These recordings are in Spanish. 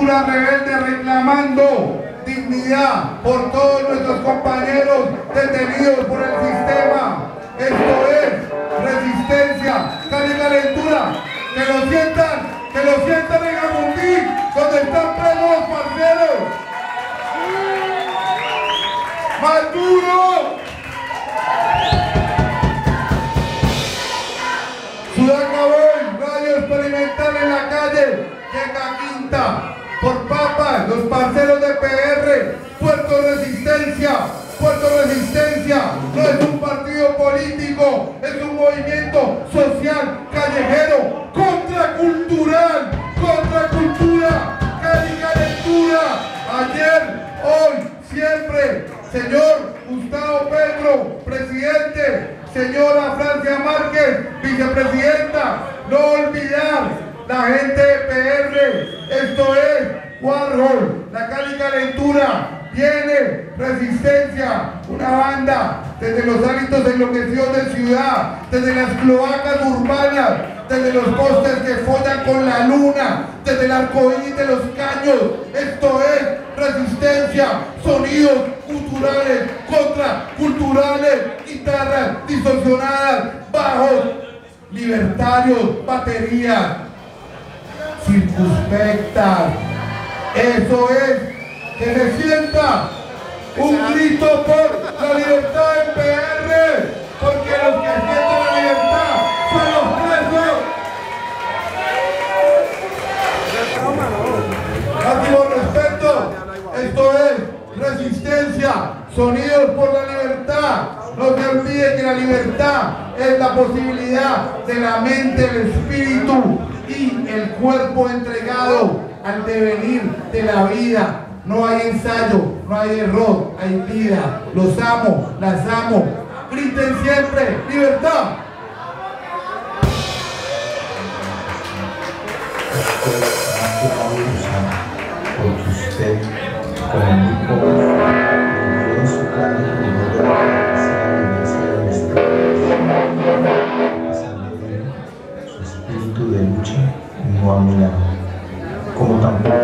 cultura rebelde reclamando dignidad por todos nuestros compañeros detenidos por el sistema. Esto es resistencia, Cali Calentura. Que lo sientan en Amundí, donde están presos los parceros. ¡Más duro! Sudacabón, radio experimental en la calle, llega Quinta, por papas, los parceros de PR, Puerto Resistencia no es un partido político, es un movimiento social, callejero, contracultural, contracultura, Cali Calentura, ayer, hoy, siempre, señor Gustavo Petro, presidente, señora Francia Márquez, vicepresidenta, no olvidar la gente de PR, esto es Warhol, la Cali Calentura, viene Resistencia, una banda desde los hábitos enloquecidos de ciudad, desde las cloacas urbanas, desde los postes que follan con la luna, desde el arcoíris de los caños, esto es Resistencia, sonidos culturales, contraculturales, guitarras distorsionadas, bajos, libertarios, baterías, circunspectas, eso es. Que se sienta un grito por la libertad en PR, porque los que sienten la libertad son los presos. Máximo respeto, esto es Resistencia, sonidos por la libertad. No se olvide que la libertad es la posibilidad de la mente, el espíritu y el cuerpo entregado al devenir de la vida. No hay ensayo, no hay error, hay vida. Los amo, las amo. Griten siempre, libertad. Porque usted, como muy poco, vivió en su carne primero la su espíritu de lucha no ha mirado, como tampoco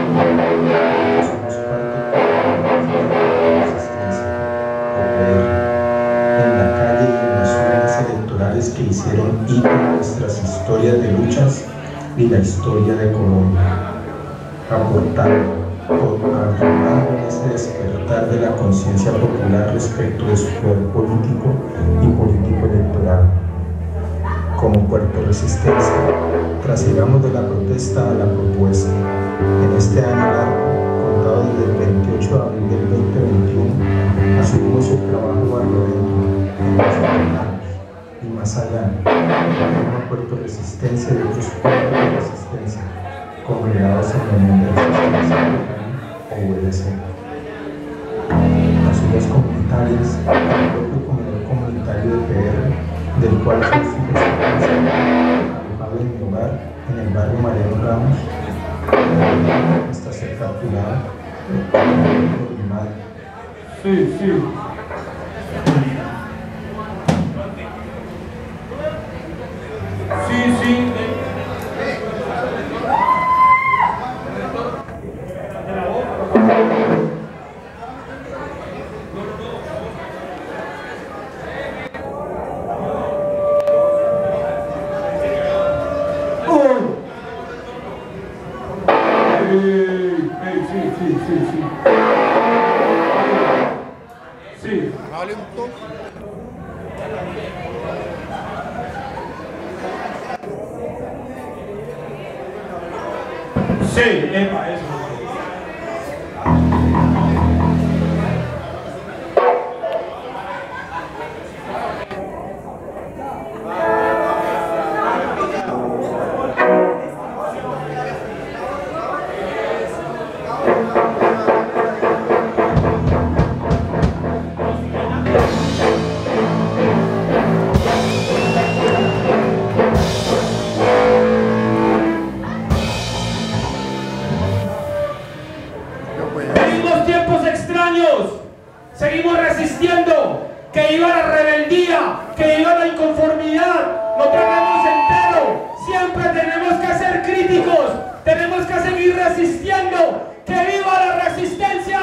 que hicieron hito en nuestras historias de luchas y la historia de Colombia, aportando ese despertar de la conciencia popular respecto de su poder político y político electoral. Como Puerto Resistencia, trasigamos de la protesta a la propuesta. En este año largo, contado desde el 28 de abril del 2021, asumimos el trabajo barriadento y más allá, una Puerto Resistencia y otros pueblos de resistencia, congregados en la Unión de Resistencia o UDC. Las ciudades comunitarias, el propio comedor comunitario de PR, del cual soy su alojado en mi hogar, en el barrio Mariano Ramos, hasta ser capturada por mi madre. Sí. Sí. Sí, epa, eso. Seguimos resistiendo, que iba la rebeldía, que iba la inconformidad, lo traemos entero. Siempre tenemos que ser críticos, Tenemos que seguir resistiendo. ¡Que viva la resistencia!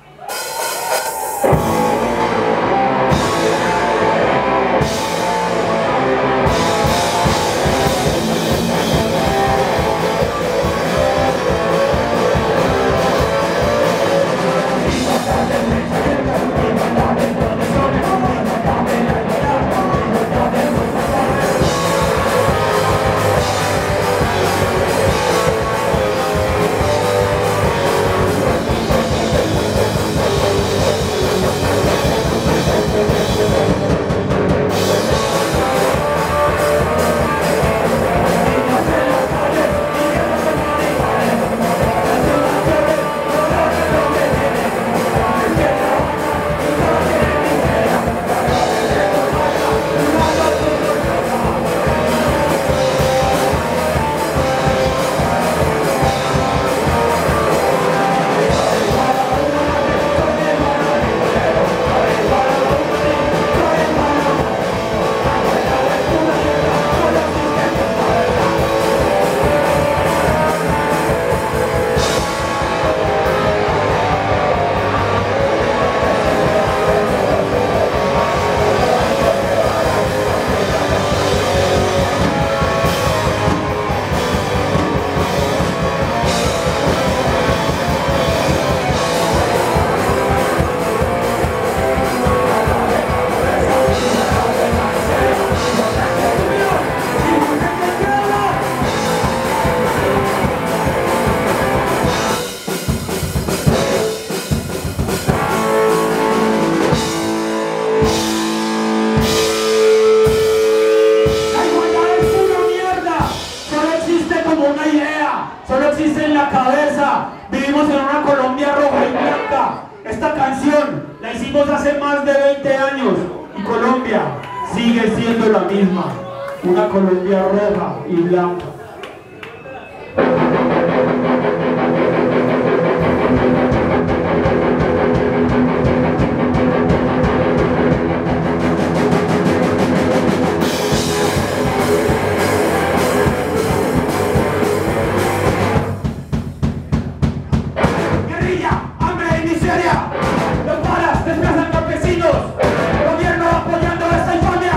Solo existe en la cabeza. Vivimos en una Colombia roja y blanca. Esta canción la hicimos hace más de 20 años y Colombia sigue siendo la misma. Una Colombia roja y blanca. Los paras desplazan campesinos. Gobierno apoyando a esta infamia.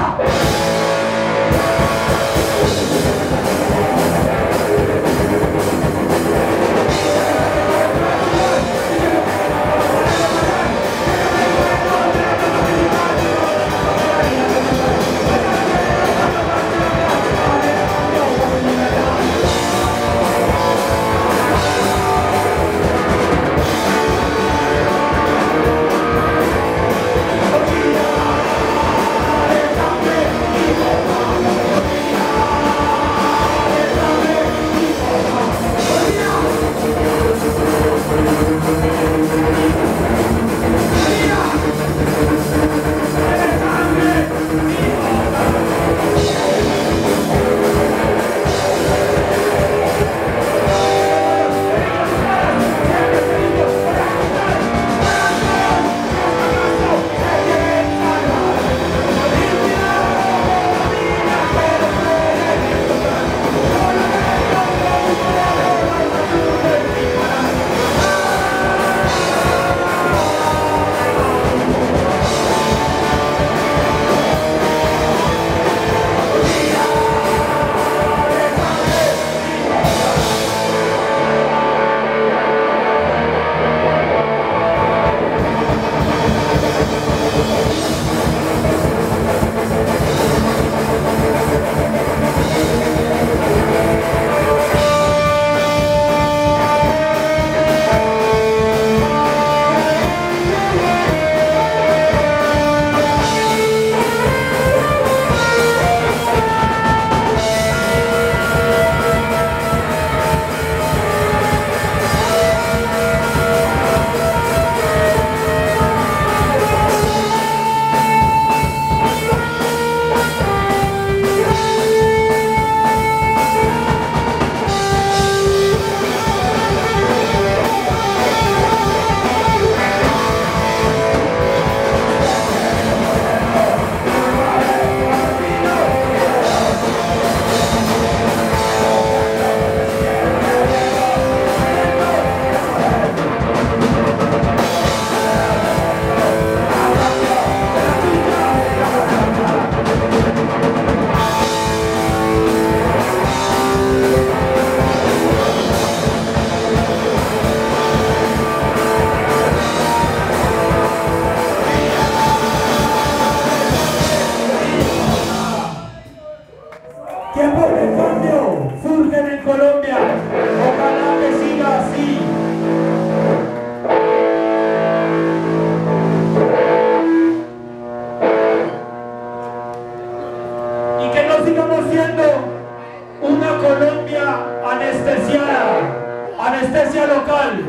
local.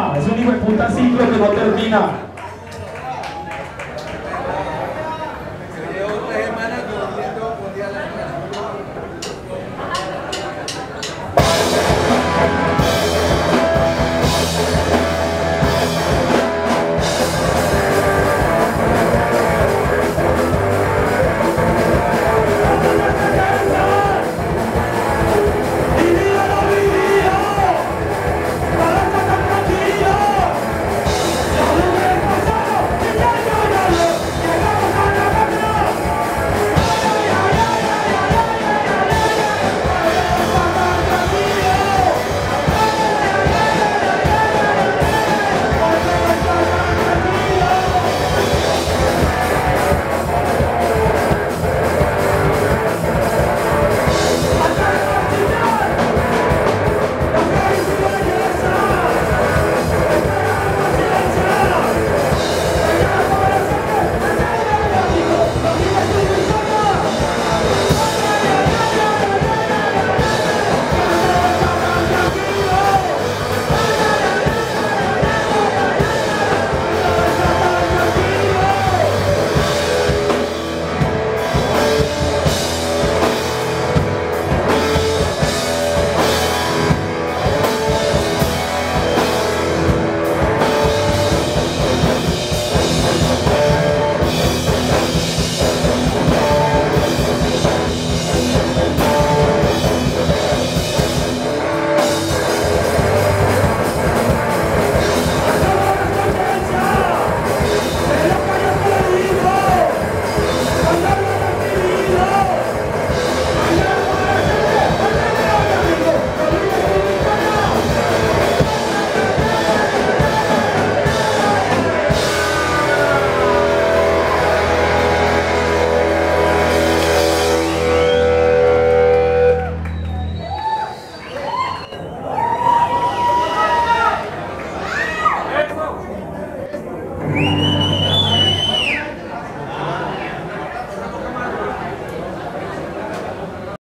termina, es un hijo de puta ciclo que no termina.